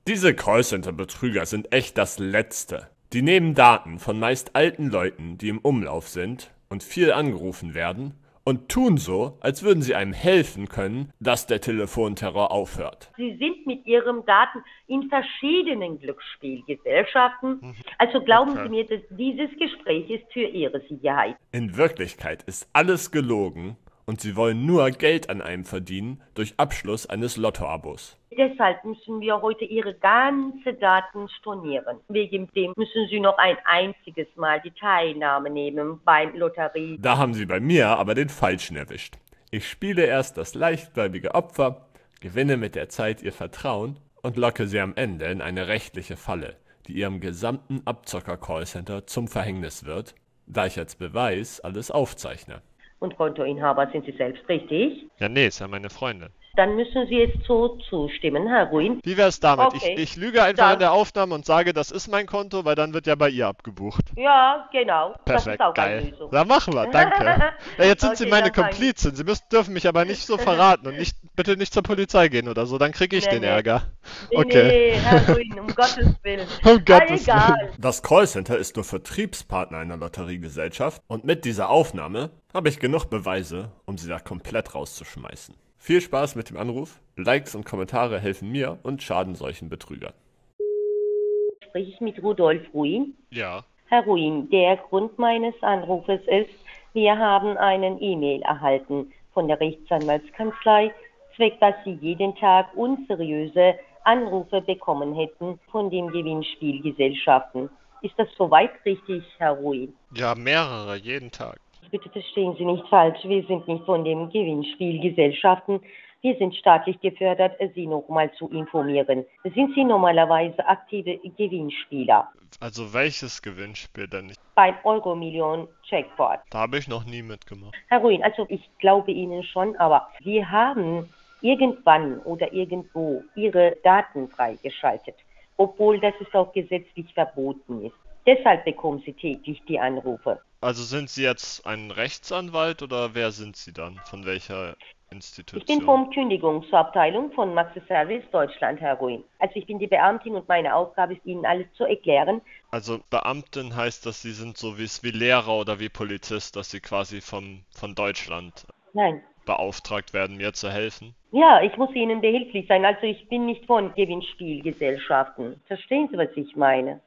Diese Callcenter-Betrüger sind echt das Letzte. Die nehmen Daten von meist alten Leuten, die im Umlauf sind und viel angerufen werden, und tun so, als würden sie einem helfen können, dass der Telefonterror aufhört. Sie sind mit Ihren Daten in verschiedenen Glücksspielgesellschaften. Mhm. Also glauben Sie Okay. mir, dass dieses Gespräch ist für Ihre Sicherheit. In Wirklichkeit ist alles gelogen und sie wollen nur Geld an einem verdienen durch Abschluss eines Lottoabos. Deshalb müssen wir heute Ihre ganze Daten stornieren. Wegen dem müssen Sie noch ein einziges Mal die Teilnahme nehmen beim Lotterie. Da haben sie bei mir aber den Falschen erwischt. Ich spiele erst das leichtgläubige Opfer, gewinne mit der Zeit ihr Vertrauen und locke sie am Ende in eine rechtliche Falle, die ihrem gesamten Abzocker-Callcenter zum Verhängnis wird, da ich als Beweis alles aufzeichne. Und Kontoinhaber sind Sie selbst, richtig? Ja, nee, ist ja meine Freundin. Dann müssen Sie jetzt so zustimmen, Herr Ruin. Wie wär's damit? Okay. Ich lüge einfach in Dann- der Aufnahme und sage, das ist mein Konto, weil dann wird ja bei ihr abgebucht. Ja, genau. Das Perfekt, ist auch eine geil. Lösung. Ja, machen wir, danke. Ja, jetzt sind Sie Okay, meine dann fangen- Komplizin. Sie dürfen mich aber nicht so verraten und bitte nicht zur Polizei gehen oder so, dann kriege ich Nee, den nee. Ärger. Nee, Okay. nee, Herr Ruin, um Gottes Willen. Um Gottes egal. Willen. Das Callcenter ist nur Vertriebspartner einer Lotteriegesellschaft und mit dieser Aufnahme habe ich genug Beweise, um sie da komplett rauszuschmeißen. Viel Spaß mit dem Anruf. Likes und Kommentare helfen mir und schaden solchen Betrügern. Spreche ich mit Rudolf Ruin? Ja. Herr Ruin, der Grund meines Anrufes ist, wir haben einen E-Mail erhalten von der Rechtsanwaltskanzlei, zwecks dass Sie jeden Tag unseriöse Anrufe bekommen hätten von den Gewinnspielgesellschaften. Ist das soweit richtig, Herr Ruin? Ja, mehrere, jeden Tag. Bitte verstehen Sie nicht falsch, wir sind nicht von den Gewinnspielgesellschaften. Wir sind staatlich gefördert, Sie nochmal zu informieren. Sind Sie normalerweise aktive Gewinnspieler Also welches Gewinnspiel denn nicht? beim Euro-Million-Jackpot? Da habe ich noch nie mitgemacht. Herr Ruin, also ich glaube Ihnen schon, aber wir haben irgendwann oder irgendwo Ihre Daten freigeschaltet, obwohl das ist auch gesetzlich verboten ist. Deshalb bekommen Sie täglich die Anrufe. Also sind Sie jetzt ein Rechtsanwalt oder wer sind Sie dann? Von welcher Ich bin Institution? vom Kündigungsabteilung von Maxi Service Deutschland, Herr Ruin. Also ich bin die Beamtin und meine Aufgabe ist, Ihnen alles zu erklären. Also Beamtin heißt, dass Sie sind so wie Lehrer oder wie Polizist, dass Sie quasi von Deutschland Nein. beauftragt werden, mir zu helfen. Ja, ich muss Ihnen behilflich sein. Also ich bin nicht von Gewinnspielgesellschaften. Verstehen Sie, was ich meine?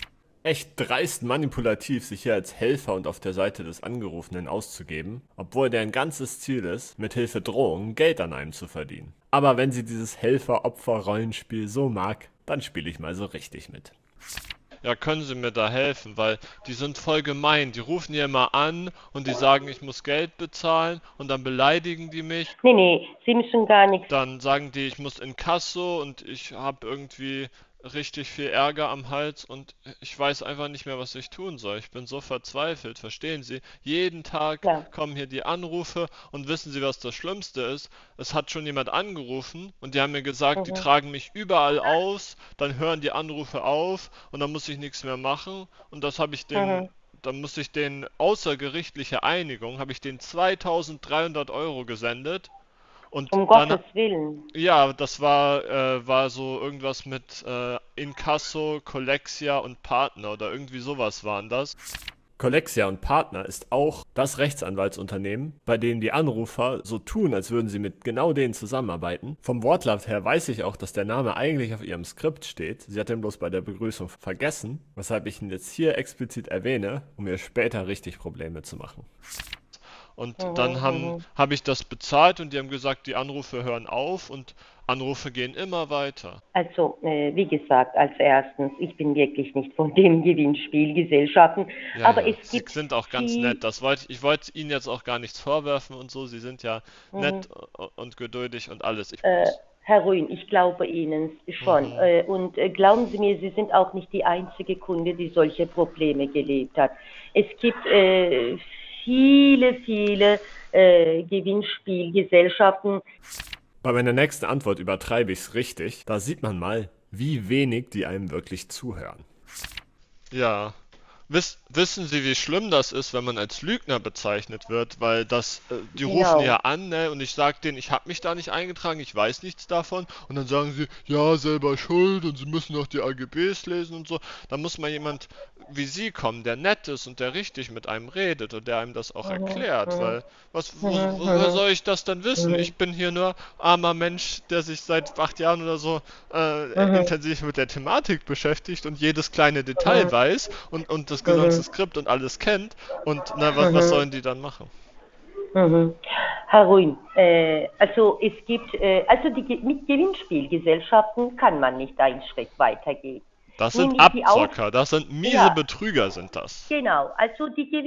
Echt dreist manipulativ, sich hier als Helfer und auf der Seite des Angerufenen auszugeben, obwohl deren ganzes Ziel ist, mithilfe Drohungen Geld an einem zu verdienen. Aber wenn sie dieses Helfer-Opfer-Rollenspiel so mag, dann spiele ich mal so richtig mit. Ja, können Sie mir da helfen, weil die sind voll gemein. Die rufen hier immer an und die sagen, ich muss Geld bezahlen und dann beleidigen die mich. Nee, Sie müssen gar nichts. Dann sagen die, ich muss in Kasso und ich habe irgendwie richtig viel Ärger am Hals und ich weiß einfach nicht mehr, was ich tun soll. Ich bin so verzweifelt, verstehen Sie? Jeden Tag Ja. kommen hier die Anrufe und wissen Sie, was das Schlimmste ist? Es hat schon jemand angerufen und die haben mir gesagt, die tragen mich überall aus, dann hören die Anrufe auf und dann muss ich nichts mehr machen und das habe ich den dann musste ich den außergerichtliche Einigung, habe ich den 2300 Euro gesendet und Um dann Gottes Willen. ja, das war so irgendwas mit Inkasso, Collexia und Partner oder irgendwie sowas waren das. Collexia und Partner ist auch das Rechtsanwaltsunternehmen, bei dem die Anrufer so tun, als würden sie mit genau denen zusammenarbeiten. Vom Wortlaut her weiß ich auch, dass der Name eigentlich auf ihrem Skript steht. Sie hat den bloß bei der Begrüßung vergessen, weshalb ich ihn jetzt hier explizit erwähne, um mir später richtig Probleme zu machen. Und dann habe ich das bezahlt und die haben gesagt, die Anrufe hören auf und Anrufe gehen immer weiter. Also, wie gesagt, als erstens, ich bin wirklich nicht von den Gewinnspielgesellschaften, Ja, aber ja. es Sie gibt sind auch ganz viel, nett. Ich wollte Ihnen jetzt auch gar nichts vorwerfen und so. Sie sind ja nett und geduldig und alles. Herr Ruin, ich glaube Ihnen schon. Und glauben Sie mir, Sie sind auch nicht die einzige Kunde, die solche Probleme gelebt hat. Es gibt viele Gewinnspielgesellschaften. Bei meiner nächsten Antwort übertreibe ich es richtig. Da sieht man mal, wie wenig die einem wirklich zuhören. Ja. Wissen Sie, wie schlimm das ist, wenn man als Lügner bezeichnet wird? Weil die rufen ja Genau. an, ne, und ich sag denen, ich habe mich da nicht eingetragen, ich weiß nichts davon. Und dann sagen sie, ja, selber schuld und sie müssen noch die AGBs lesen und so. Da muss mal jemand wie Sie kommen, der nett ist und der richtig mit einem redet und der einem das auch Mhm, erklärt. mhm, Weil, mhm, woher mhm, soll ich das denn wissen? mhm, Ich bin hier nur armer Mensch, der sich seit 8 Jahren oder so mhm, intensiv mit der Thematik beschäftigt und jedes kleine Detail mhm, weiß und das gesamte mhm, Skript und alles kennt. Und na, was mhm, sollen die dann machen? mhm. Herr Ruin, also es gibt, also mit Gewinnspielgesellschaften kann man nicht einen Schritt weitergehen. Das sind Nämlich die Auf, Abzocker, das sind miese ja, Betrüger, sind das. genau, also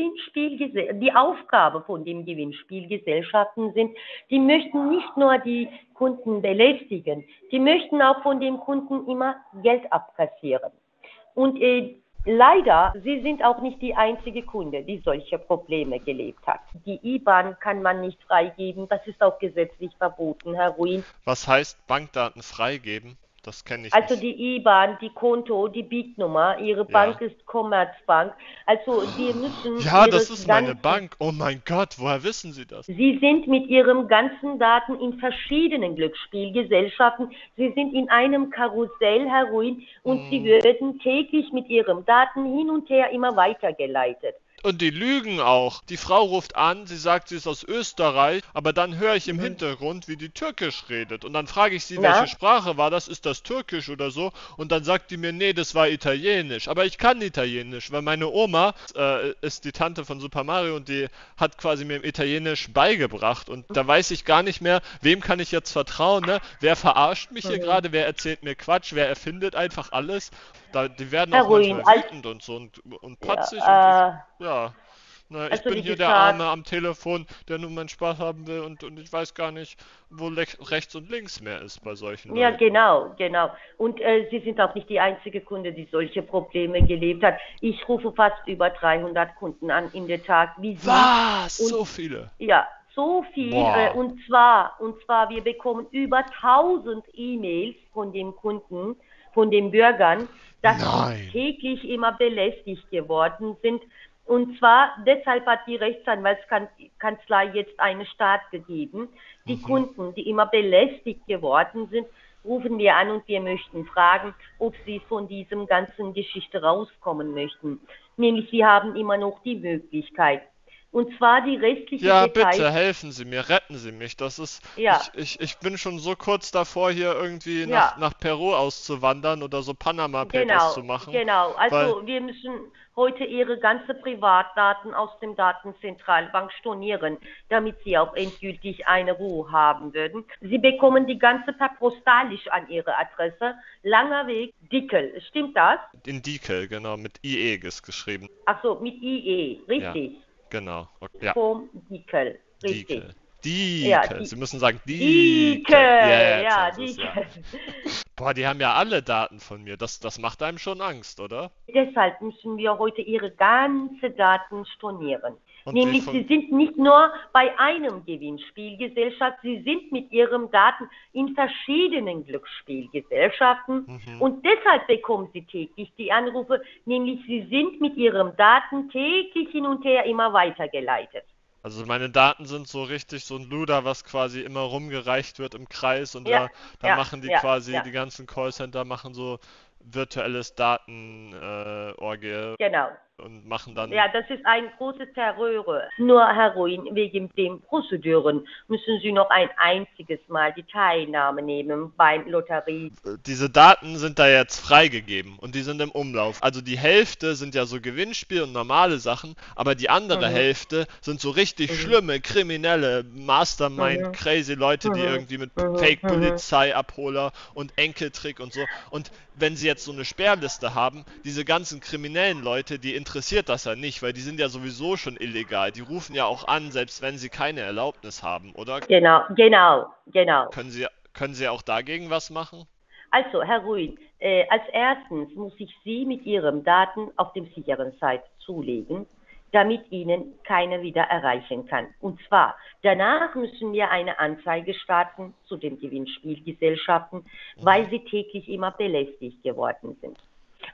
die Aufgabe von den Gewinnspielgesellschaften sind, die möchten nicht nur die Kunden belästigen, die möchten auch von den Kunden immer Geld abkassieren. Und leider, Sie sind auch nicht die einzige Kunde, die solche Probleme gelebt hat. Die IBAN kann man nicht freigeben, das ist auch gesetzlich verboten, Herr Ruin. Was heißt Bankdaten freigeben? Das kenne ich Also nicht. die IBAN, die Konto, die BIC-Nummer, Ihre Ja. Bank ist Commerzbank. Also Sie müssen Ja, Ihre das ist meine ganzen, Bank. Oh mein Gott, woher wissen Sie das? Sie sind mit Ihren ganzen Daten in verschiedenen Glücksspielgesellschaften. Sie sind in einem Karussell, Herr Ruin, und Sie Hm. werden täglich mit Ihren Daten hin und her immer weitergeleitet. Und die lügen auch. Die Frau ruft an, sie sagt, sie ist aus Österreich, aber dann höre ich im Mhm. Hintergrund, wie die Türkisch redet. Und dann frage ich sie, welche Na? Sprache war das? Ist das Türkisch oder so? Und dann sagt die mir, nee, das war Italienisch. Aber ich kann Italienisch, weil meine Oma ist die Tante von Super Mario und die hat quasi mir Italienisch beigebracht. Und da weiß ich gar nicht mehr, wem kann ich jetzt vertrauen, ne? Wer verarscht mich hier Mhm. gerade? Wer erzählt mir Quatsch? Wer erfindet einfach alles? Die werden Herr auch Ruin, manchmal wütend und so und patzig und ja, ja, na, ich also bin wie hier der gesagt, Arme am Telefon, der nur meinen Spaß haben will und ich weiß gar nicht, wo rechts und links mehr ist bei solchen ja, Leuten. genau, genau. Und Sie sind auch nicht die einzige Kunde, die solche Probleme gelebt hat. Ich rufe fast über 300 Kunden an in der Tag, wie Sie. Was? Und So viele? ja, so viel. Boah. Und zwar, wir bekommen über 1000 E-Mails von den Kunden, von den Bürgern, dass sie Nein. täglich immer belästigt geworden sind. Und zwar, deshalb hat die Rechtsanwaltskanzlei jetzt einen Start gegeben. Die Mhm. Kunden, die immer belästigt geworden sind, rufen wir an und wir möchten fragen, ob sie von diesem ganzen Geschichte rauskommen möchten. Nämlich, sie haben immer noch die Möglichkeit. Und zwar die restlichen Ja, Details, bitte helfen Sie mir, retten Sie mich. Das ist, ja, ich bin schon so kurz davor, hier irgendwie ja, nach Peru auszuwandern oder so Panama Papers genau, zu machen, genau. weil Also wir müssen heute Ihre ganze Privatdaten aus dem Datenzentralbank stornieren, damit Sie auch endgültig eine Ruhe haben würden. Sie bekommen die ganze per postalisch an Ihre Adresse. Langer Weg, Dickel. Stimmt das? in Diekel, genau, mit IE ist geschrieben. Ach so, mit IE, Ja, richtig. genau. Ja, Vom Dickel, richtig. Diekel. Ja, Diekel. Sie müssen sagen Diekel. Dickel, Jetzt ja, haben Sie es, ja. Dickel. Boah, die haben ja alle Daten von mir. Das macht einem schon Angst, oder? Deshalb müssen wir heute Ihre ganze Daten stornieren. Und wie Nämlich, von. Sie sind nicht nur bei einem Gewinnspielgesellschaft, Sie sind mit Ihren Daten in verschiedenen Glücksspielgesellschaften Mhm. und deshalb bekommen Sie täglich die Anrufe, nämlich Sie sind mit Ihren Daten täglich hin und her immer weitergeleitet. Also meine Daten sind so richtig so ein Luder, was quasi immer rumgereicht wird im Kreis und Ja, da ja, machen die ja, quasi, ja, die ganzen Callcenter machen so virtuelles Datenorgie Orgie genau. und machen dann. Ja, das ist ein großes Terröre. Nur, Herr Ruin, wegen den Prozeduren müssen Sie noch ein einziges Mal die Teilnahme nehmen beim Lotterie. Diese Daten sind da jetzt freigegeben und die sind im Umlauf. Also die Hälfte sind ja so Gewinnspiel und normale Sachen, aber die andere Mhm, Hälfte sind so richtig mhm, schlimme, kriminelle, Mastermind, mhm, crazy Leute, die mhm, irgendwie mit mhm, mhm. Fake-Polizeiabholer und Enkeltrick und so. Und wenn sie jetzt so eine Sperrliste haben, diese ganzen kriminellen Leute, die interessiert das ja nicht, weil die sind ja sowieso schon illegal. Die rufen ja auch an, selbst wenn sie keine Erlaubnis haben, oder? Genau, genau, genau. Können sie auch dagegen was machen? Also, Herr Ruin, als erstens muss ich Sie mit Ihren Daten auf dem sicheren Site zulegen, damit Ihnen keiner wieder erreichen kann. Und zwar, danach müssen wir eine Anzeige starten zu den Gewinnspielgesellschaften, Mhm. weil sie täglich immer belästigt geworden sind.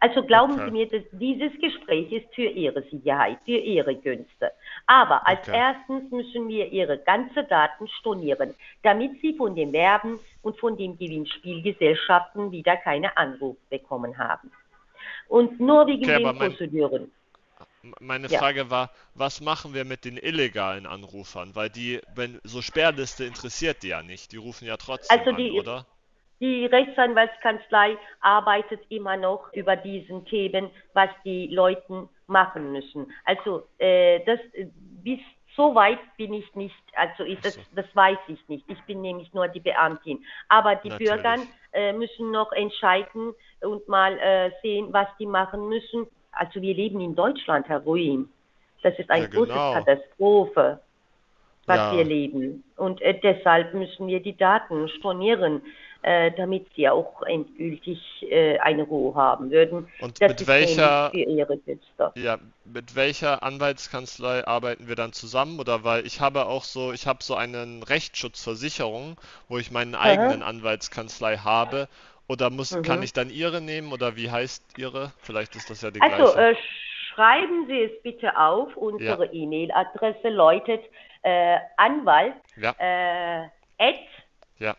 Also glauben Sie Okay. mir, dass dieses Gespräch ist für Ihre Sicherheit, für Ihre Günste. Aber als Okay. erstens müssen wir Ihre ganzen Daten stornieren, damit Sie von den Werben und von den Gewinnspielgesellschaften wieder keine Anrufe bekommen haben. Und nur wegen Okay, aber den Prozeduren. meine Ja. Frage war, was machen wir mit den illegalen Anrufern? Weil wenn so Sperrliste interessiert die ja nicht. Die rufen ja trotzdem Also an, oder? die Rechtsanwaltskanzlei arbeitet immer noch über diesen Themen, was die Leute machen müssen. Also bis so weit bin ich nicht, also Ach so, das weiß ich nicht. Ich bin nämlich nur die Beamtin. Aber die Bürger natürlich. müssen noch entscheiden und mal sehen, was die machen müssen. Also wir leben in Deutschland, Herr Ruin. Das ist Ja, eine große genau. Katastrophe, was wir Ja, leben. Und deshalb müssen wir die Daten stornieren, damit sie auch endgültig eine Ruhe haben würden. und Das ist nämlich für ihre Güter. mit welcher Anwaltskanzlei arbeiten wir dann zusammen? Oder weil ich habe so eine Rechtsschutzversicherung, wo ich meinen eigenen Aha. Anwaltskanzlei habe. Oder kann Mhm. ich dann Ihre nehmen oder wie heißt Ihre? Vielleicht ist das ja die Also gleiche. schreiben Sie es bitte auf. Ja, Unsere E-Mail-Adresse lautet Anwalt ja, at ja.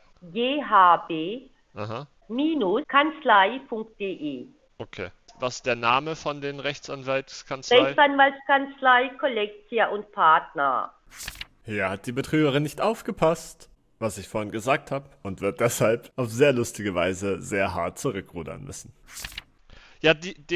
Aha, ghb-kanzlei.de. okay. Was ist der Name von den Rechtsanwaltskanzlei? Rechtsanwaltskanzlei, Kollektia und Partner. Hier hat die Betrügerin nicht aufgepasst, was ich vorhin gesagt habe, und wird deshalb auf sehr lustige Weise sehr hart zurückrudern müssen. Ja,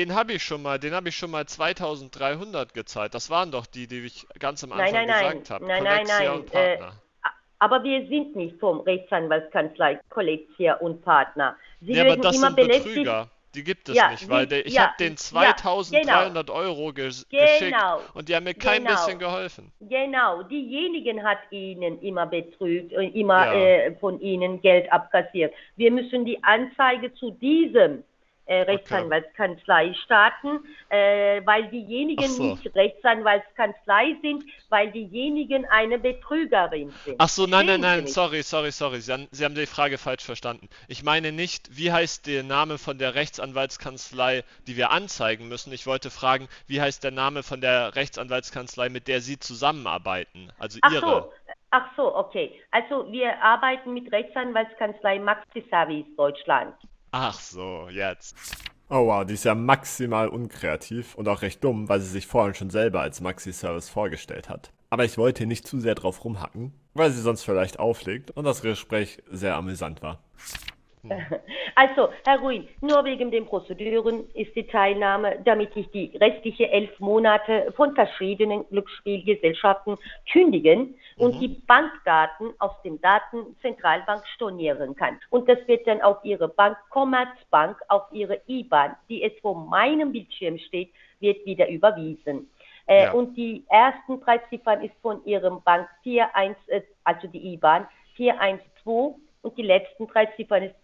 den habe ich schon mal 2300 gezahlt. Das waren doch die ich ganz am Nein, Anfang nein, nein, gesagt habe. nein, nein, Kollexia nein. und Partner. Aber wir sind nicht vom Rechtsanwaltskanzlei, Kollektia und Partner. Sie Nee, aber werden das immer sind belästigt. Betrüger. Die gibt es Ja, nicht, weil ich habe ja, denen ja, genau, 2300 Euro geschickt genau, und die haben mir kein bisschen genau. geholfen. Genau, diejenigen hat Ihnen immer betrügt und immer Ja, von Ihnen Geld abkassiert. Wir müssen die Anzeige zu diesem okay. Rechtsanwaltskanzlei starten, weil Ach diejenigen so. nicht Rechtsanwaltskanzlei sind, weil diejenigen eine Betrügerin sind. Ach so, nein, nein, Verstehen Sie nein, mich? sorry. Sie haben die Frage falsch verstanden. Ich meine nicht, wie heißt der Name von der Rechtsanwaltskanzlei, die wir anzeigen müssen. Ich wollte fragen, wie heißt der Name von der Rechtsanwaltskanzlei, mit der Sie zusammenarbeiten? Also Ach Ihre. so, ach so, okay. Also wir arbeiten mit Rechtsanwaltskanzlei Maxi Service Deutschland. Ach so, jetzt. Oh wow, die ist ja maximal unkreativ und auch recht dumm, weil sie sich vorhin schon selber als Maxi-Service vorgestellt hat. Aber ich wollte hier nicht zu sehr drauf rumhacken, weil sie sonst vielleicht auflegt und das Gespräch sehr amüsant war. Hm. Also, Herr Ruin, nur wegen den Prozeduren ist die Teilnahme, damit ich die restlichen 11 Monate von verschiedenen Glücksspielgesellschaften kündigen und Mhm. die Bankdaten aus dem Datenzentralbank stornieren kann. Und das wird dann auf Ihre Bank, Commerzbank, auf Ihre IBAN, die es vor meinem Bildschirm steht, wird wieder überwiesen. Ja. Und die ersten drei Ziffern ist von Ihrem Bank 41, also die IBAN 412 und die letzten drei Ziffern ist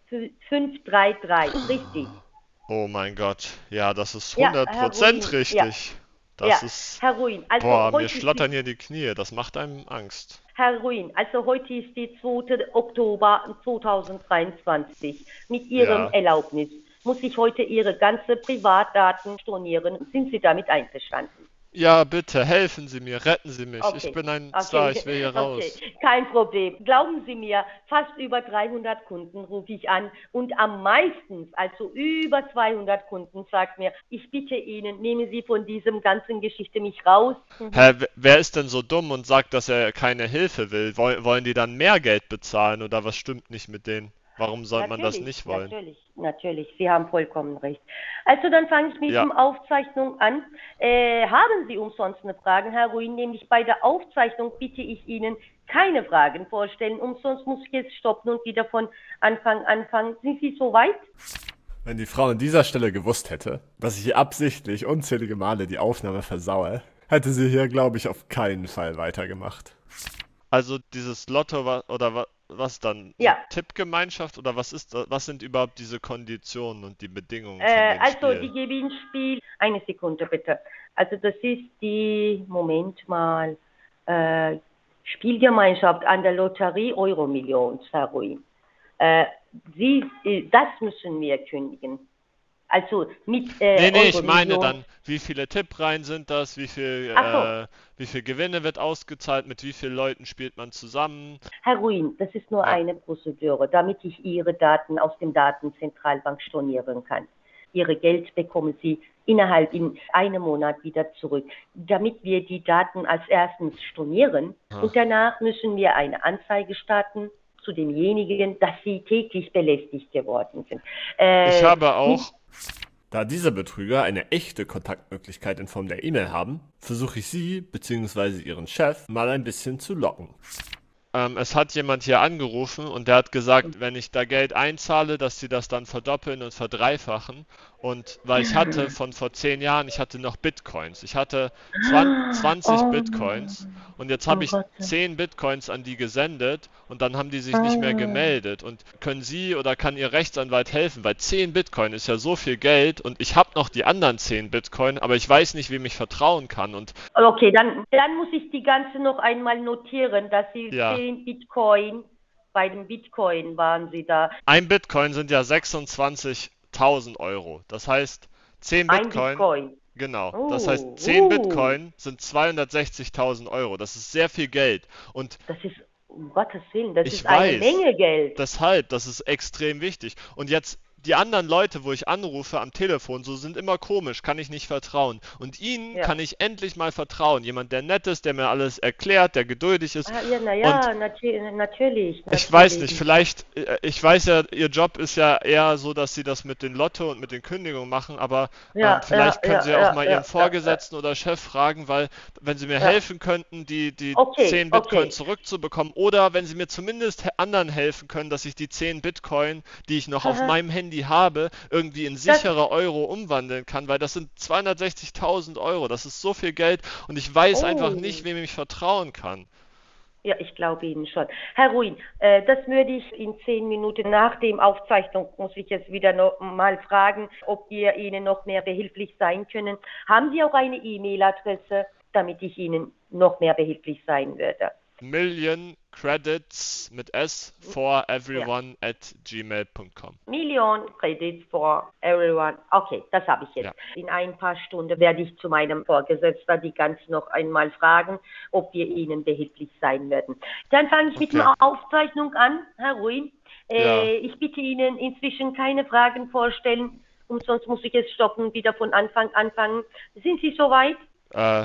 533. Richtig. Oh mein Gott. Ja, das ist Ja, 100% Ruin. Ja, richtig. ja, Das ist. Herr Ruin. Also Boah, mir heute ist die, schlottern hier die Knie. Das macht einem Angst. Herr Ruin, also heute ist die 2. Oktober 2023. Mit Ihrem Ja. Erlaubnis muss ich heute Ihre ganze Privatdaten stornieren. Sind Sie damit einverstanden? Ja, bitte, helfen Sie mir, retten Sie mich. Ich Okay, bin ein Star, okay, ich will hier okay, raus. kein Problem. Glauben Sie mir, fast über 300 Kunden rufe ich an und am meisten, also über 200 Kunden, sagt mir, ich bitte Ihnen, nehmen Sie von diesem ganzen Geschichte mich raus. Hä, wer ist denn so dumm und sagt, dass er keine Hilfe will? Wollen die dann mehr Geld bezahlen oder was stimmt nicht mit denen? Warum sollte man das Natürlich, nicht wollen? natürlich, natürlich. Sie haben vollkommen recht. Also dann fange ich mit Ja, der Aufzeichnung an. Haben Sie umsonst eine Frage, Herr Ruin? Nämlich bei der Aufzeichnung bitte ich Ihnen keine Fragen vorstellen. Umsonst muss ich jetzt stoppen und wieder von Anfang anfangen. Sind Sie soweit? Wenn die Frau an dieser Stelle gewusst hätte, dass ich hier absichtlich unzählige Male die Aufnahme versaue, hätte sie hier, glaube ich, auf keinen Fall weitergemacht. also dieses Lotto was dann? So Ja. Tippgemeinschaft oder was ist das? Was sind überhaupt diese Konditionen und die Bedingungen von den Also die Spielen? Gewinnspiel, eine Sekunde bitte. Also das ist die, Moment mal, äh, Spielgemeinschaft an der Lotterie Euromillions, Herr Ruin. Äh, das müssen wir kündigen. Also mit Nee, ich meine Euro-Million. dann, wie viele Tippreihen sind das, Ach so, wie viel Gewinne wird ausgezahlt, mit wie vielen Leuten spielt man zusammen. Herr Ruin, das ist nur Ja. eine Prozedur, damit ich Ihre Daten aus dem Datenzentralbank stornieren kann. Ihre Geld bekommen Sie innerhalb in einem Monat wieder zurück. Damit wir die Daten als erstens stornieren und danach müssen wir eine Anzeige starten zu demjenigen, dass Sie täglich belästigt geworden sind. Ich habe auch, Da diese Betrüger eine echte Kontaktmöglichkeit in Form der E-Mail haben, versuche ich Sie bzw. Ihren Chef mal ein bisschen zu locken. es hat jemand hier angerufen und der hat gesagt, wenn ich da Geld einzahle, dass sie das dann verdoppeln und verdreifachen. Und weil ich hatte von vor 10 Jahren, ich hatte noch Bitcoins. Ich hatte 20 Oh, Bitcoins und jetzt oh habe ich Gott. 10 Bitcoins an die gesendet und dann haben die sich nicht mehr gemeldet. Und können Sie oder kann Ihr Rechtsanwalt helfen? Weil 10 Bitcoin ist ja so viel Geld und ich habe noch die anderen 10 Bitcoin, aber ich weiß nicht, wem ich vertrauen kann. Und Okay, dann muss ich die ganze noch einmal notieren, dass Sie ja, 10 Bitcoin, bei dem Bitcoin waren Sie da. ein Bitcoin sind ja 26.000 Euro. Das heißt, 10 Ein Bitcoin, Bitcoin. genau. Das heißt, Oh, 10 Bitcoin sind 260.000 Euro. Das ist sehr viel Geld. Und das ist, um Gottes Willen, das ich ist eine weiß, Menge Geld. deshalb, das ist extrem wichtig. Und jetzt, die anderen Leute, wo ich anrufe am Telefon, so sind immer komisch, kann ich nicht vertrauen. Und ihnen Ja. kann ich endlich mal vertrauen. Jemand, der nett ist, der mir alles erklärt, der geduldig ist. Ja, Und naja, natürlich. ich weiß nicht, vielleicht, ich weiß ja, Ihr Job ist ja eher so, dass Sie das mit den Lotto und mit den Kündigungen machen, aber Ja, vielleicht können Sie auch mal Ihren ja. Vorgesetzten oder Chef fragen, weil wenn Sie mir Ja. helfen könnten, die Okay, 10 Bitcoin okay. zurückzubekommen oder wenn Sie mir zumindest anderen helfen können, dass ich die 10 Bitcoin, die ich noch auf Haha. meinem Handy habe, irgendwie in Das, sichere Euro umwandeln kann, weil das sind 260.000 Euro, das ist so viel Geld und ich weiß einfach nicht, oh. wem ich vertrauen kann. Ja, ich glaube Ihnen schon. Herr Ruin, das würde ich in 10 Minuten nach dem Aufzeichnung, muss ich jetzt wieder noch mal fragen, ob wir Ihnen noch mehr behilflich sein können. Haben Sie auch eine E-Mail-Adresse, damit ich Ihnen noch mehr behilflich sein würde? Million Credits mit S for Ja. everyone at gmail.com. Million Credits for everyone. Okay, das habe ich Ja, jetzt. In ein paar Stunden werde ich zu meinem Vorgesetzten die ganz noch einmal fragen, ob wir Ihnen behilflich sein werden. Dann fange ich mit okay. der Aufzeichnung an, Herr Ruin. Ja, Ich bitte Ihnen inzwischen keine Fragen vorstellen, und sonst muss ich es stoppen, wieder von Anfang anfangen. Sind Sie soweit? äh,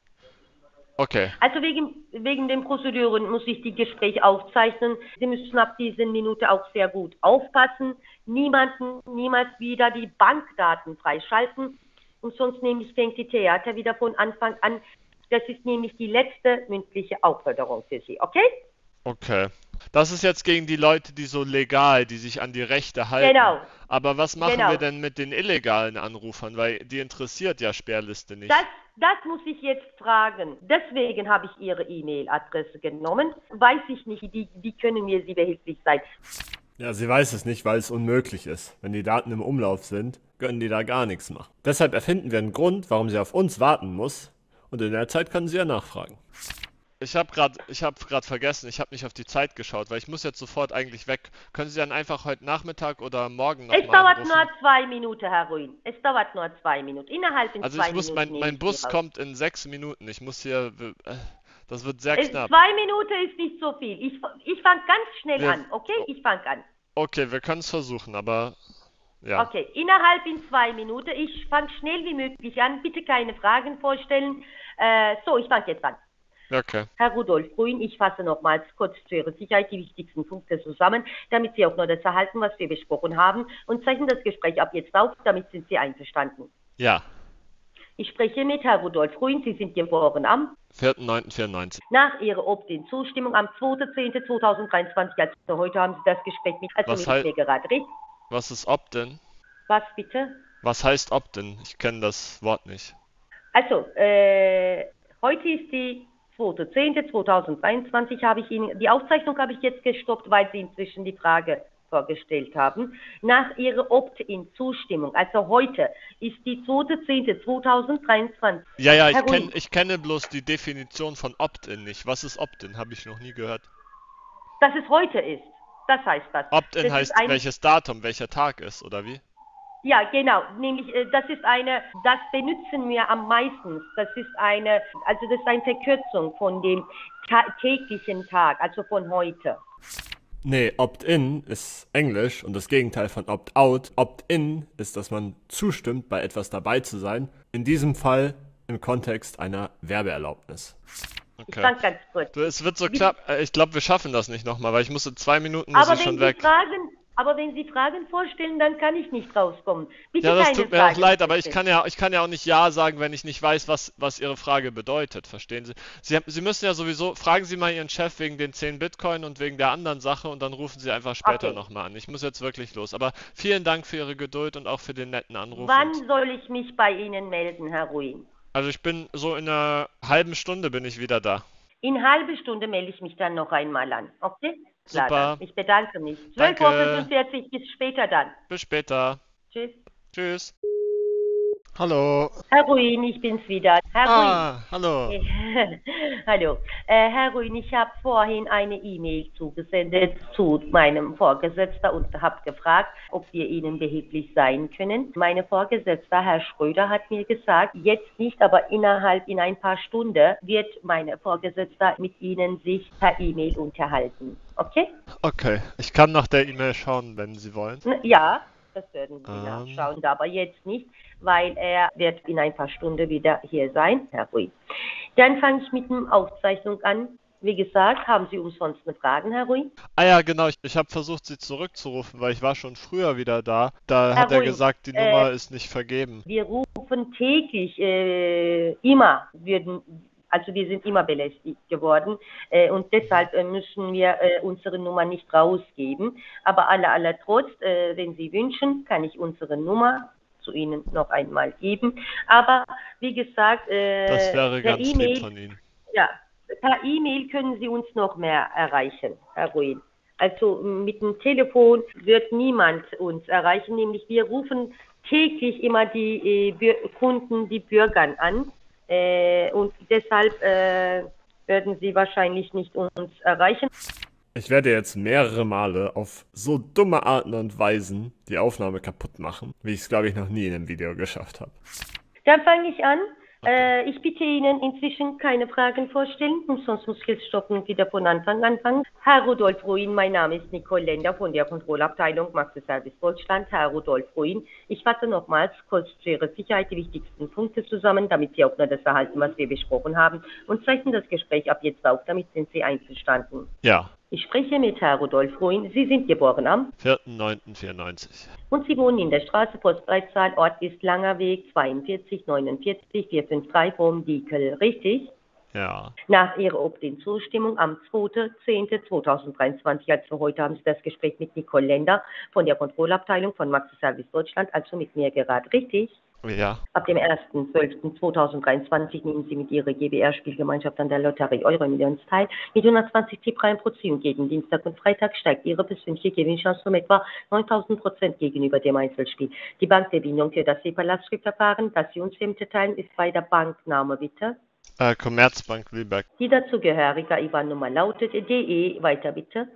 okay. Also wegen den Prozeduren muss ich die Gespräche aufzeichnen. Sie müssen ab dieser Minute auch sehr gut aufpassen. Niemals wieder die Bankdaten freischalten. Und sonst nämlich fängt die Theater wieder von Anfang an. Das ist nämlich die letzte mündliche Aufforderung für Sie, okay? Okay. Das ist jetzt gegen die Leute, die so legal, die sich an die Rechte halten. Genau, Aber was machen wir genau. denn mit den illegalen Anrufern? Weil die interessiert ja Sperrliste Das, nicht. das muss ich jetzt fragen. Deswegen habe ich Ihre E-Mail-Adresse genommen. Weiß ich nicht, wie können mir Sie behilflich sein? Ja, sie weiß es nicht, weil es unmöglich ist. Wenn die Daten im Umlauf sind, können die da gar nichts machen. Deshalb erfinden wir einen Grund, warum sie auf uns warten muss. Und in der Zeit kann sie ja nachfragen. Ich hab grad vergessen, ich habe nicht auf die Zeit geschaut, weil ich muss jetzt sofort eigentlich weg. Können Sie dann einfach heute Nachmittag oder morgen Es nochmal dauert nur anrufen? 2 Minuten, Herr Ruin. Es dauert nur 2 Minuten. Innerhalb in Also zwei ich muss, Minuten nehme mein ich Sie Bus raus. kommt in 6 Minuten. Ich muss hier, das wird sehr knapp. 2 Minuten ist nicht so viel. Ich fange ganz schnell Wir, an, okay? Ich fange an. okay, wir können es versuchen, aber ja. Okay, innerhalb in 2 Minuten. Ich fange schnell wie möglich an. Bitte keine Fragen vorstellen. So, ich fange jetzt an. Okay. Herr Rudolf Ruin, ich fasse nochmals kurz zu Ihrer Sicherheit die wichtigsten Punkte zusammen, damit Sie auch nur das erhalten, was wir besprochen haben, und zeichnen das Gespräch ab jetzt auf. Damit sind Sie einverstanden. Ja. Ich spreche mit Herrn Rudolf Ruin. Sie sind geboren am 4.9.94. nach Ihrer Opt-in-Zustimmung am 2.10.2023. Also heute haben Sie das Gespräch Was mit heißt, mir gerade, richtig? was ist Opt-in? Was bitte? Was heißt Opt-in? Ich kenne das Wort nicht. Also, heute ist die 2.10.2023, habe ich Ihnen, die Aufzeichnung habe ich jetzt gestoppt, weil Sie inzwischen die Frage vorgestellt haben. Nach Ihrer Opt-in-Zustimmung, also heute, ist die 2.10.2023. Ja, ja, Herr Ruin, ich kenne bloß die Definition von Opt-in nicht. Was ist Opt-in? Habe ich noch nie gehört. dass es heute ist, das heißt das. Opt-in Das ist heißt ein, welches Datum, welcher Tag ist, oder wie? Ja, genau. Nämlich, das benutzen wir am meisten. Das ist eine Verkürzung von dem täglichen Tag, also von heute. Nee, Opt-in ist Englisch und das Gegenteil von Opt-out. Opt-in ist, dass man zustimmt, bei etwas dabei zu sein. In diesem Fall im Kontext einer Werbeerlaubnis. Ich Okay. fand ganz kurz. Du, es wird so knapp. Ich glaube, wir schaffen das nicht nochmal, weil ich muss in 2 Minuten schon weg. Aber wenn Sie Fragen vorstellen, dann kann ich nicht rauskommen. Bitte Ja, das keine tut mir auch Fragen leid, aber ich vorstellen. kann ja auch nicht Ja sagen, wenn ich nicht weiß, was Ihre Frage bedeutet. Verstehen Sie? Sie müssen ja sowieso, fragen Sie mal Ihren Chef wegen den 10 Bitcoin und wegen der anderen Sache und dann rufen Sie einfach später Okay. nochmal an. Ich muss jetzt wirklich los. Aber vielen Dank für Ihre Geduld und auch für den netten Anruf. Wann soll ich mich bei Ihnen melden, Herr Ruin? Also ich bin so in einer halben Stunde bin ich wieder da. In halbe Stunde melde ich mich dann noch einmal an. Okay? Klar dann. Super. Ich bedanke mich. 12:45 Danke. Uhr, bis später dann. Bis später. Tschüss. Tschüss. Hallo. Herr Ruin, ich bin's wieder. Herr Ruin. Hallo. Hallo. Herr Ruin, ich habe vorhin eine E-Mail zugesendet zu meinem Vorgesetzten und habe gefragt, ob wir Ihnen behilflich sein können. Meine Vorgesetzter, Herr Schröder, hat mir gesagt, jetzt nicht, aber in ein paar Stunden wird meine Vorgesetzte mit Ihnen sich per E-Mail unterhalten. Okay? Okay. Ich kann nach der E-Mail schauen, wenn Sie wollen. Ja, das werden Sie nachschauen, aber jetzt nicht, weil er wird in ein paar Stunden wieder hier sein, Herr Rui. Dann fange ich mit der Aufzeichnung an. Wie gesagt, haben Sie umsonst eine Frage, Herr Rui? Ah ja, genau. Ich habe versucht, Sie zurückzurufen, weil ich war schon früher wieder da. Da Herr hat er Rui, gesagt, die Nummer ist nicht vergeben. wir rufen täglich immer, also wir sind immer belästigt geworden und deshalb müssen wir unsere Nummer nicht rausgeben. Aber allertrotz, wenn Sie wünschen, kann ich unsere Nummer zu Ihnen noch einmal geben. Aber wie gesagt, Das wäre per ganz lieb E-Mail, von Ihnen. ja, per E-Mail können Sie uns noch mehr erreichen, Herr Ruin. Also mit dem Telefon wird niemand uns erreichen, nämlich wir rufen täglich immer die Kunden, die Bürger an und deshalb werden sie wahrscheinlich nicht uns erreichen. Ich werde jetzt mehrere Male auf so dumme Arten und Weisen die Aufnahme kaputt machen, wie ich es, glaube ich, noch nie in einem Video geschafft habe. Dann fange ich an. Ich bitte Ihnen inzwischen keine Fragen vorstellen, sonst muss ich jetzt stoppen und wieder von Anfang anfangen. Herr Rudolf Ruin, mein Name ist Nicole Lender von der Kontrollabteilung Maxi Service Deutschland. Herr Rudolf Ruin, ich fasse nochmals kurz zu Ihrer Sicherheit die wichtigsten Punkte zusammen, damit Sie auch nur das erhalten, was wir besprochen haben, und zeichnen das Gespräch ab jetzt auf, damit sind Sie einverstanden. Ja. Ich spreche mit Herr Rudolf Ruin. Sie sind geboren am 4.9.94. und Sie wohnen in der Straße, Postleitzahl, Ort ist Langer Weg 42 49 453 Wurmdiekel, richtig? Ja. Nach Ihrer Opt-in-Zustimmung am 2.10.2023, also heute haben Sie das Gespräch mit Nicole Lender von der Kontrollabteilung von Maxi Service Deutschland, also mit mir gerade, richtig? Ja. Ab dem 1.12.2023 nehmen Sie mit Ihrer GbR-Spielgemeinschaft an der Lotterie Euro-Millions teil. Mit 120 Tippreihen pro Ziel. Jeden Dienstag und Freitag steigt Ihre persönliche Gewinnchance um etwa 9.000% gegenüber dem Einzelspiel. Die Bankverbindung für das SEPA-Lastschriftverfahren, das Sie uns hier mitteilen, ist bei der Bankname, bitte. Commerzbank Lübeck. Die dazugehörige IBAN-Nummer lautet DE, weiter bitte.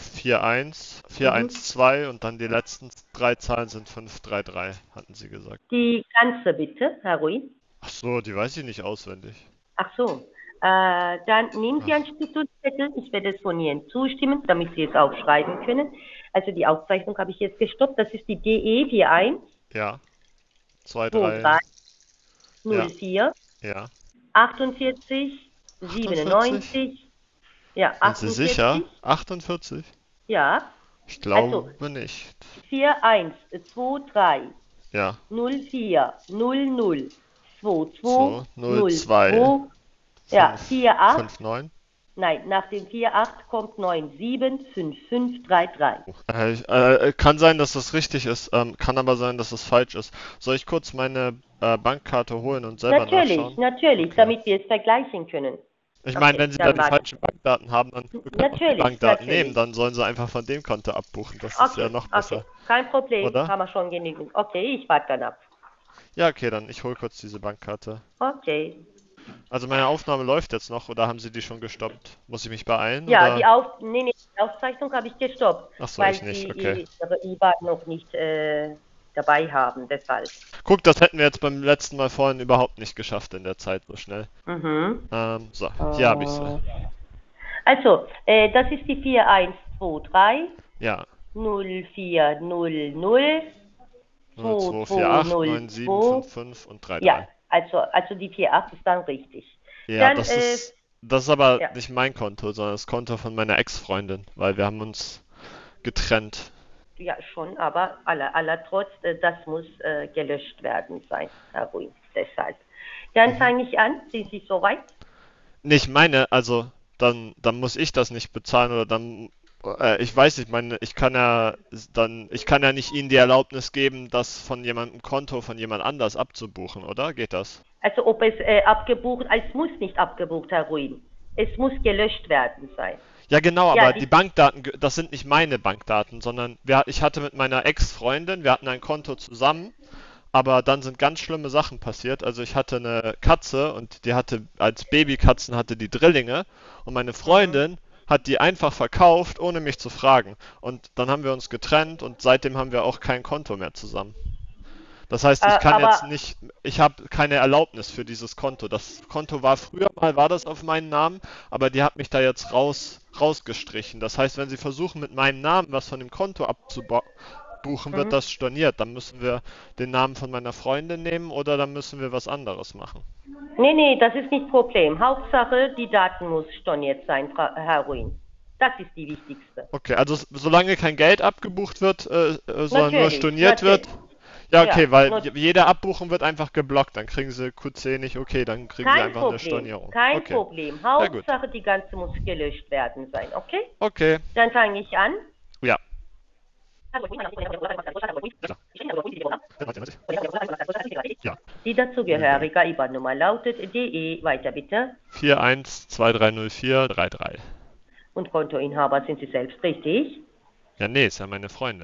41412 und dann die letzten 3 Zahlen sind 533, hatten Sie gesagt. Die ganze bitte, Herr Rui. Ach so, die weiß ich nicht auswendig. Ach so. Dann nehmen Sie einen Stift und Zettel. Ich werde es von Ihnen zustimmen, damit Sie es aufschreiben können. Also die Aufzeichnung habe ich jetzt gestoppt. Das ist die DE 41 Ja. 23 04 Ja. 48 97. Ja, Sind Sie 48. sicher? 48? Ja. Ich glaube nicht. 4123 Ja. 04 00 22 02 02. Ja, 48. 59. Nein, nach dem 48 kommt 975533. Kann sein, dass das richtig ist, kann aber sein, dass das falsch ist. Soll ich kurz meine Bankkarte holen und selber nachschauen? Natürlich, Okay. damit wir es vergleichen können. Ich meine, wenn Sie da dann die warte. falschen Bankdaten haben, dann können wir auch die Natürlich, Bankdaten natürlich. nehmen, dann sollen Sie einfach von dem Konto abbuchen. Das ist ja noch besser. Okay, kein Problem, Oder? haben wir schon genügend. Okay, ich warte dann ab. Ja, okay, dann ich hole kurz diese Bankkarte. Okay. Also meine Aufnahme läuft jetzt noch oder haben Sie die schon gestoppt? Muss ich mich beeilen? Ja, oder? die Aufzeichnung habe ich gestoppt, Ach so, weil ich nicht, Sie okay. Ihre IBAN noch nicht dabei haben, deshalb. Guck, das hätten wir jetzt beim letzten Mal vorhin überhaupt nicht geschafft in der Zeit so schnell. Mhm. So, hier habe ich sie. Also, das ist die 4123 Ja, 0400 0248 2202. 9755 und 33. Ja, also die 48 ist dann richtig. Ja, Dann, das ist aber ja. nicht mein Konto, sondern das Konto von meiner Ex-Freundin, weil wir haben uns getrennt. Ja, schon, aber allertrotz, das muss gelöscht werden sein, Herr Ruin, deshalb. Dann fange ich an, sind Sie soweit? Nicht meine, also dann muss ich das nicht bezahlen oder dann, ich weiß nicht, ich kann ja nicht Ihnen die Erlaubnis geben, das von jemandem Konto von jemand anders abzubuchen, oder? Geht das? Also ob es abgebucht, es muss nicht abgebucht, Herr Ruin. Es muss gelöscht werden sein. Ja, genau, Ja, aber die Bankdaten, das sind nicht meine Bankdaten, sondern ich hatte mit meiner Ex-Freundin, wir hatten ein Konto zusammen, aber dann sind ganz schlimme Sachen passiert. Also ich hatte eine Katze und die hatte, als Babykatzen hatte die Drillinge und meine Freundin hat die einfach verkauft, ohne mich zu fragen. Und dann haben wir uns getrennt und seitdem haben wir auch kein Konto mehr zusammen. Das heißt, ich kann aber jetzt nicht, ich habe keine Erlaubnis für dieses Konto. Das Konto war früher mal, war das auf meinen Namen, aber die hat mich da jetzt rausgestrichen. Das heißt, wenn Sie versuchen, mit meinem Namen was von dem Konto abzubuchen, wird das storniert. Dann müssen wir den Namen von meiner Freundin nehmen oder dann müssen wir was anderes machen. nee, das ist nicht Problem. Hauptsache, die Daten muss storniert sein, Herr Ruin. Das ist die wichtigste. Okay, also solange kein Geld abgebucht wird, sondern nur Natürlich, storniert natürlich. wird. Ja, okay, Ja, weil nur- jede Abbuchung wird einfach geblockt. Dann kriegen Sie QC nicht, okay, dann kriegen Sie Kein einfach eine Problem, Stornierung. kein Okay. Problem. Ja, gut. Hauptsache, die ganze muss gelöscht werden sein, okay? Okay, Dann fange ich an. ja. Ja. Die dazugehörige IBAN-Nummer lautet DE, weiter bitte. 41230433. Und Kontoinhaber sind Sie selbst, richtig? Ja, nee, ist ja meine Freundin.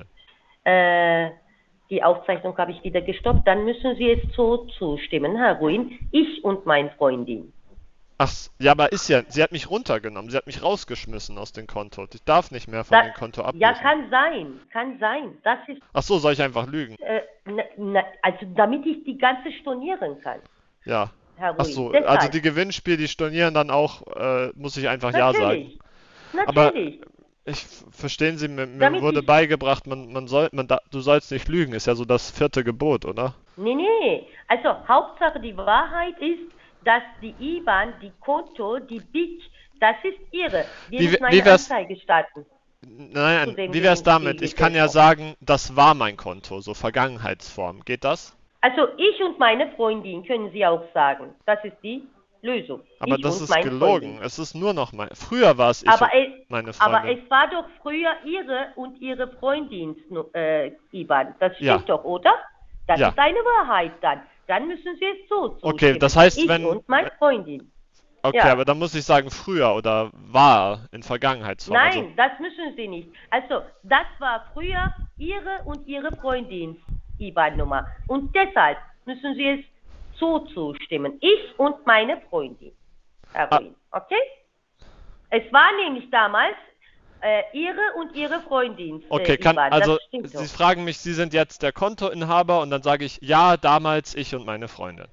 Die Aufzeichnung habe ich wieder gestoppt. Dann müssen Sie jetzt so zustimmen, Herr Ruin. Ich und meine Freundin. Ach, ja, aber ist ja, sie hat mich runtergenommen, sie hat mich rausgeschmissen aus dem Konto. Ich darf nicht mehr von dem Konto abbuchen. Ja, kann sein. Das ist, Ach so, soll ich einfach lügen? also damit ich die ganze stornieren kann, Ja. Herr Ruin. Ach so, Deshalb. also die Gewinnspiele, die stornieren dann auch, muss ich einfach Ja sagen. Natürlich. Verstehen Sie, mir Damit wurde ich- beigebracht, du sollst nicht lügen, ist ja so das 4. Gebot, oder? Nee. Also Hauptsache die Wahrheit ist, dass die IBAN, die Konto, die BIC, das ist Ihre. Wir müssen eine Anzeige starten. Nein, Zu dem wie wär's damit? Gewinnspiel Ich kann ja geht es sagen, das war mein Konto, so Vergangenheitsform. Geht das? Also ich und meine Freundin können Sie auch sagen. Das ist die Lösung. Aber ich das und ist meine gelogen. Freundin. Es ist nur noch mein. Früher war es ich Aber, und meine aber Freundin. es war doch früher Ihre und Ihre Freundins IBAN. Das stimmt Ja. doch, oder? Das Ja. ist eine Wahrheit dann. Dann müssen Sie es so zustimmen. Okay, das heißt, ich wenn- und meine Freundin. Okay, ja. aber dann muss ich sagen früher oder war in Vergangenheitsform. Nein, das müssen Sie nicht. Also, das war früher Ihre und Ihre Freundins IBAN-Nummer. Und deshalb müssen Sie es so zustimmen. Ich und meine Freundin. Herr Ruin, okay? Es war nämlich damals Ihre und Ihre Freundins Okay, IBAN. also Das stimmt Sie doch. fragen mich, Sie sind jetzt der Kontoinhaber und dann sage ich, ja, damals ich und meine Freundin.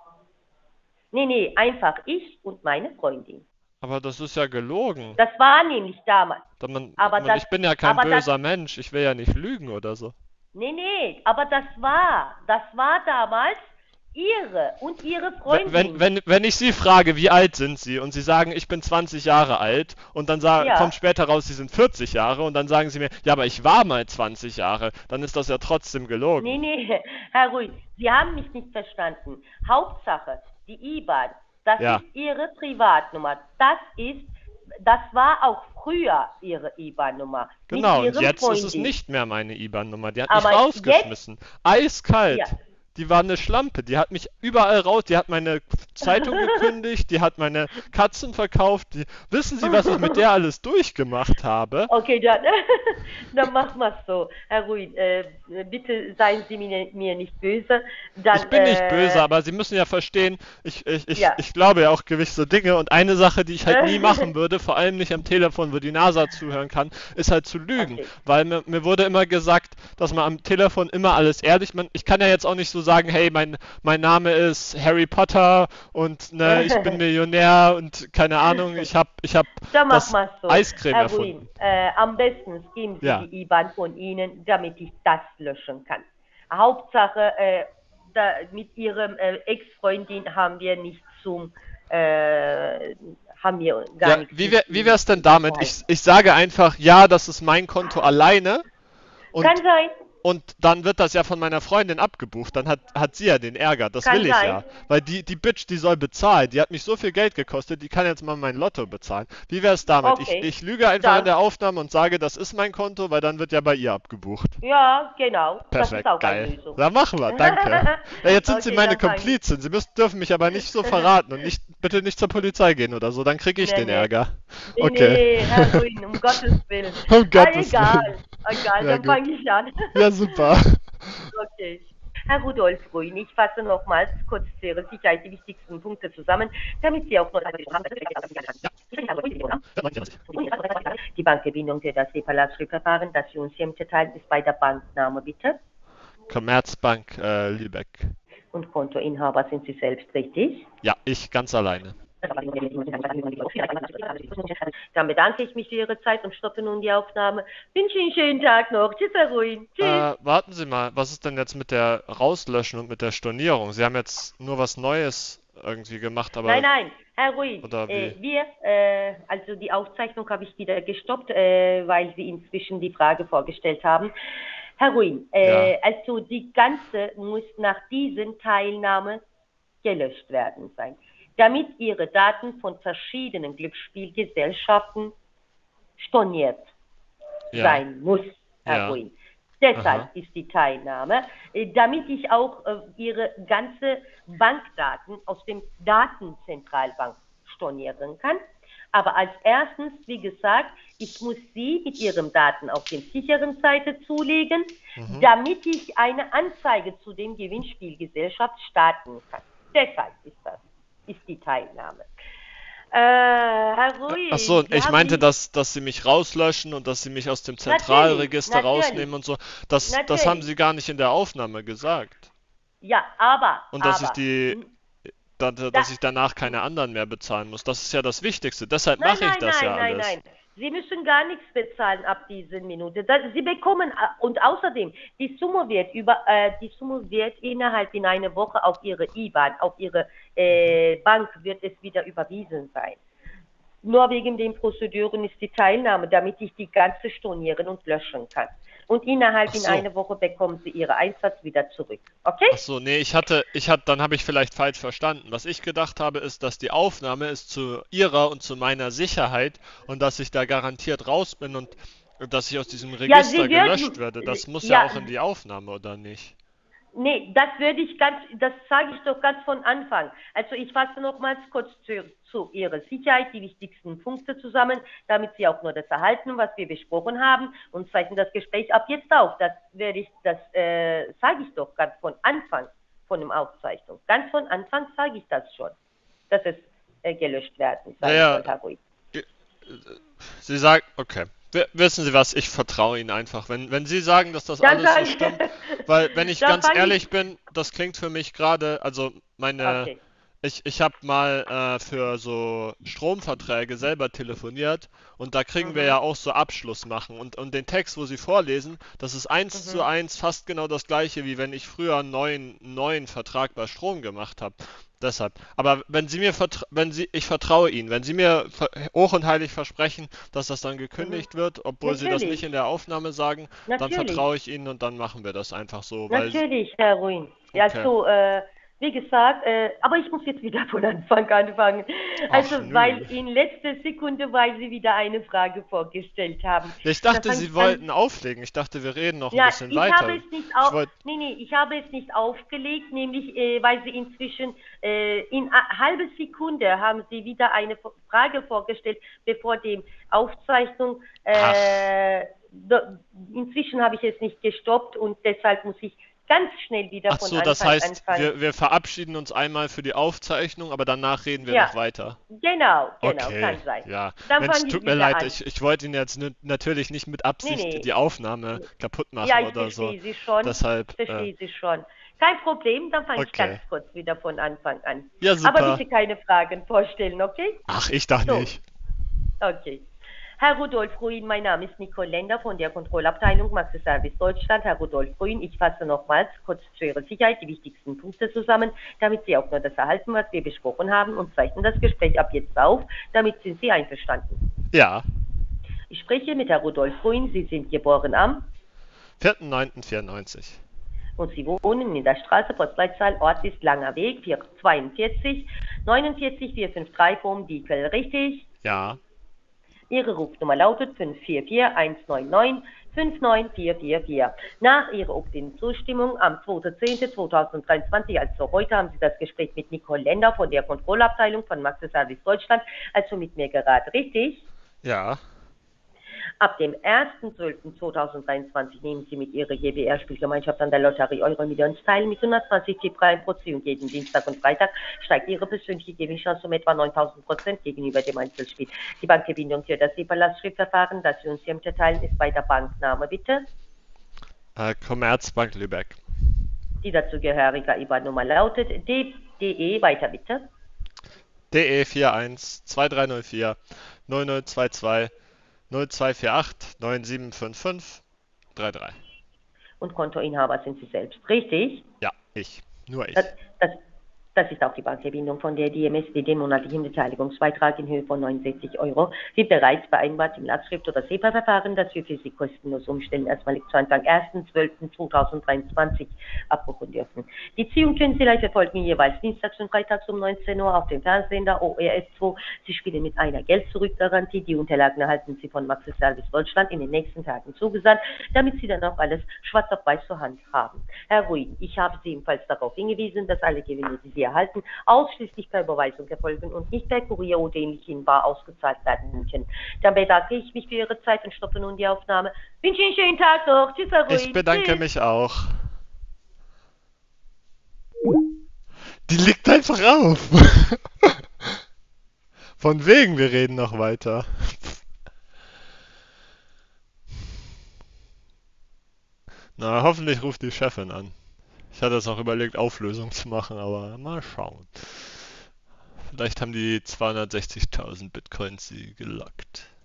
Nee, einfach ich und meine Freundin. Aber das ist ja gelogen. Das war nämlich damals. Aber das- Ich bin ja kein aber das- böser Mensch, ich will ja nicht lügen oder so. Nee, aber das war damals Ihre und Ihre Freundin. Wenn ich Sie frage, wie alt sind Sie und Sie sagen, ich bin 20 Jahre alt und dann Ja. kommt später raus, Sie sind 40 Jahre und dann sagen Sie mir, ja, aber ich war mal 20 Jahre, dann ist das ja trotzdem gelogen. Nee, Herr Ruiz, Sie haben mich nicht verstanden. Hauptsache, die IBAN, das Ja. ist Ihre Privatnummer. Das war auch früher Ihre IBAN-Nummer. Genau, mit und Ihrem jetzt ist es Freundin. nicht mehr meine IBAN-Nummer, die hat Aber mich rausgeschmissen. Eiskalt. Ja. die war eine Schlampe. Die hat mich überall raus, die hat meine Zeitung gekündigt, die hat meine Katzen verkauft. Wissen Sie, was ich mit der alles durchgemacht habe? Okay, dann, dann machen wir es so. Herr Ruin, bitte seien Sie mir nicht böse. Dann, Ich bin nicht böse, aber Sie müssen ja verstehen, ja. ich glaube ja auch gewisse Dinge und eine Sache, die ich halt nie machen würde, vor allem nicht am Telefon, wo die NASA zuhören kann, ist halt zu lügen. Okay. Weil mir wurde immer gesagt, dass man am Telefon immer alles ehrlich, ich kann ja jetzt auch nicht so sagen, hey, mein Name ist Harry Potter und ne, ich bin Millionär und keine Ahnung, ich hab Dann das machen wir es so. Eiscreme Herr erfunden. Ruin, am besten geben Sie Ja. die IBAN von Ihnen, damit ich das löschen kann. Hauptsache, mit Ihrem Ex-Freundin haben wir nicht haben wir gar Ja, nichts. wie wär's denn damit? Ich sage einfach, ja, das ist mein Konto alleine Kann sein. und dann wird das ja von meiner Freundin abgebucht. Dann hat sie ja den Ärger. Das Kann will ich sein. ja. Weil die Bitch, die soll bezahlen. Die hat mich so viel Geld gekostet, die kann jetzt mal mein Lotto bezahlen. Wie wär's damit? Okay. Ich lüge einfach Dann- in der Aufnahme und sage, das ist mein Konto, weil dann wird ja bei ihr abgebucht. Ja, genau. Das Perfekt, ist auch eine geil. Lösung. Dann machen wir, danke. Ja, jetzt sind Sie Okay, meine dann fange ich. Komplizin. Sie dürfen mich aber nicht so verraten und bitte nicht zur Polizei gehen oder so, dann kriege ich Nee, den nee. Ärger. Nee, Okay. nee, Herr Ruin, um Gottes Willen. Um Gottes egal, Willen. egal, Ja, dann gut. fange ich an. Ja, super. Okay. Herr Rudolf Ruin, ich fasse nochmals kurz für Ihre Sicherheit die wichtigsten Punkte zusammen, damit Sie auch noch die Bankverbindung für das SEPA-Lastschriftverfahren, das Sie uns hier mitteilen, ist bei der Bankname bitte. Commerzbank Lübeck. Und Kontoinhaber sind Sie selbst, richtig? Ja, ich ganz alleine. Dann bedanke ich mich für Ihre Zeit und stoppe nun die Aufnahme. Wünsche Ihnen einen schönen Tag noch. Tschüss, Herr Ruin. Tschüss. Warten Sie mal, was ist denn jetzt mit der Rauslöschen und mit der Stornierung? Sie haben jetzt nur was Neues irgendwie gemacht, aber... Nein, Herr Ruin, Oder wie? also die Aufzeichnung habe ich wieder gestoppt, weil Sie inzwischen die Frage vorgestellt haben. Herr Ruin, Ja. also die ganze muss nach diesen Teilnahme gelöscht werden sein, damit Ihre Daten von verschiedenen Glücksspielgesellschaften storniert Ja. sein muss, Herr Ja. Ruin. Deshalb Aha. ist die Teilnahme, damit ich auch Ihre ganze Bankdaten aus dem Datenzentralbank stornieren kann. Aber als erstens, wie gesagt, ich muss Sie mit Ihren Daten auf der sicheren Seite zulegen, damit ich eine Anzeige zu dem Gewinnspielgesellschaft starten kann. Deshalb ist die Teilnahme. Herr Ruiz, Ach so, Sie ich haben meinte, mich- dass Sie mich rauslöschen und dass Sie mich aus dem Zentralregister Natürlich. rausnehmen und so. Das Natürlich. haben Sie gar nicht in der Aufnahme gesagt. Ja, aber... Und dass aber, dass ich danach keine anderen mehr bezahlen muss. Das ist ja das Wichtigste. Deshalb Nein, mache ich das ja alles. Nein. Sie müssen gar nichts bezahlen ab dieser Minute. Sie bekommen, und außerdem, die Summe wird innerhalb in einer Woche auf Ihre IBAN, auf Ihre Bank wird es wieder überwiesen sein. Nur wegen den Prozeduren ist die Teilnahme, damit ich die ganze stornieren und löschen kann. Und innerhalb Ach in so. einer Woche bekommen Sie Ihre Einsatz wieder zurück. Okay? Ach so, nee, dann habe ich vielleicht falsch verstanden. Was ich gedacht habe, ist, dass die Aufnahme ist zu Ihrer und zu meiner Sicherheit und dass ich da garantiert raus bin und dass ich aus diesem Sie Register würden- gelöscht werde. Das muss ja auch in die Aufnahme, oder nicht? Nee, das sage ich doch ganz von Anfang. Also ich fasse nochmals kurz zu Ihrer Sicherheit die wichtigsten Punkte zusammen, damit Sie auch nur das erhalten, was wir besprochen haben und zeichnen das Gespräch ab jetzt auf. Das sage ich doch ganz von Anfang von der Aufzeichnung. Ganz von Anfang sage ich das schon, dass es gelöscht werden soll, Ja, ja. Herr Ruiz. Sie sagen, okay. Wissen Sie was, ich vertraue Ihnen einfach. Wenn Sie sagen, dass das Dann alles so sag- stimmt, weil wenn ich Dann ganz fang ich- ehrlich bin, das klingt für mich gerade, also Okay. ich habe mal für so Stromverträge selber telefoniert und da kriegen wir ja auch so Abschluss machen und den Text, wo Sie vorlesen, das ist 1:1 fast genau das gleiche, wie wenn ich früher einen neuen Vertrag bei Strom gemacht habe. Deshalb. Aber ich vertraue Ihnen, wenn Sie mir hoch und heilig versprechen, dass das dann gekündigt wird, obwohl Sie das Natürlich. nicht in der Aufnahme sagen, dann Natürlich. vertraue ich Ihnen und dann machen wir das einfach so, weil Natürlich, Herr Ruin. Ja, Okay. so, Wie gesagt, aber ich muss jetzt wieder von Anfang anfangen. Ach Also, weil nö. in letzter Sekunde, weil Sie wieder eine Frage vorgestellt haben. Ja, ich Da dachte, fange Sie ich an. wollten auflegen. Ich dachte, wir reden noch ein Ja, bisschen ich habe weiter. es nicht Ich auf, wollte. nee, ich habe es nicht aufgelegt, nämlich weil Sie inzwischen in halbe Sekunde haben Sie wieder eine Frage vorgestellt, bevor die Aufzeichnung. Ach. Inzwischen habe ich es nicht gestoppt und deshalb muss ich ganz schnell wieder Ach von so, das Anfang heißt, anfangen. wir verabschieden uns einmal für die Aufzeichnung, aber danach reden wir Ja, noch weiter. genau, Okay, kann sein. ja. Dann Mensch, fange ich tut mir wieder leid, an. ich wollte Ihnen jetzt natürlich nicht mit Nee, Absicht nee. die Aufnahme kaputt Ja, machen ich oder so. verstehe Sie schon. Ich Deshalb, verstehe Sie schon. Kein Problem, dann fange ich ganz okay. kurz wieder von Anfang an. Ja, Aber super. bitte keine Fragen vorstellen, okay? Ach, ich doch So, nicht. okay. Herr Rudolf Ruin, mein Name ist Nicole Lender von der Kontrollabteilung Maxi Service Deutschland. Herr Rudolf Ruin, ich fasse nochmals kurz zu Ihrer Sicherheit die wichtigsten Punkte zusammen, damit Sie auch nur das erhalten, was wir besprochen haben, und zeichnen das Gespräch ab jetzt auf. Damit sind Sie einverstanden. Ja, Ich spreche mit Herrn Rudolf Ruin. Sie sind geboren am 4.9.94. und Sie wohnen in der Straße, Postleitzahl, Ort ist Langer Weg, 442 49 453 Diekel, richtig? Ja, Ihre Rufnummer lautet 544 199 59444. Nach Ihrer obtienen Zustimmung am 2.10.2023, also heute, haben Sie das Gespräch mit Nicole Lender von der Kontrollabteilung von Maxi Service Deutschland, also mit mir gerade, richtig? ja. Ab dem 1.12.2023 nehmen Sie mit Ihrer GbR-Spielgemeinschaft an der Lotterie Euro-Millions teil. Mit 120 Tippreihen pro Ziel und jeden Dienstag und Freitag steigt Ihre persönliche Gewinnchance um etwa 9.000% gegenüber dem Einzelspiel. Die Bankverbindung für das SEPA-Lastschriftverfahren, das Sie uns hier mitteilen, ist bei der Bankname bitte. Commerzbank Lübeck. Die dazugehörige IBAN-Nummer lautet DE, weiter bitte. DE 41 2304 0022 0248 9755 33. Und Kontoinhaber sind Sie selbst, richtig? Ja, ich. Nur Das, ich. das, das ist auch die Bankverbindung, von der die MSD den monatlichen Beteiligungsbeitrag in Höhe von 69 Euro, wie bereits vereinbart im Lastschrift- oder SEPA-Verfahren, das wir für Sie kostenlos umstellen, erstmalig zu Anfang 1.12.2023 abbuchen dürfen. Die Ziehung können Sie live verfolgen, jeweils dienstags und freitags um 19 Uhr auf dem Fernsehsender ORF2. Sie spielen mit einer Geld-Zurück-Garantie. Die Unterlagen erhalten Sie von Maxi Service Deutschland in den nächsten Tagen zugesandt, damit Sie dann auch alles schwarz auf weiß zur Hand haben. Herr Ruin, ich habe Sie ebenfalls darauf hingewiesen, dass alle Gewinne, die Sie erhalten, ausschließlich per Überweisung erfolgen und nicht per Kurier oder ähnlich in bar ausgezahlt werden können. Dann bedanke ich mich für Ihre Zeit und stoppe nun die Aufnahme. Wünsche Ihnen einen schönen Tag noch. Tschüss, Herr Ich Ruin. bedanke Tschüss. mich auch. Die liegt einfach auf. Von wegen, wir reden noch weiter. Na, hoffentlich ruft die Chefin an. Ich hatte es auch überlegt, Auflösung zu machen, aber mal schauen. Vielleicht haben die 260.000 Bitcoins sie gelockt.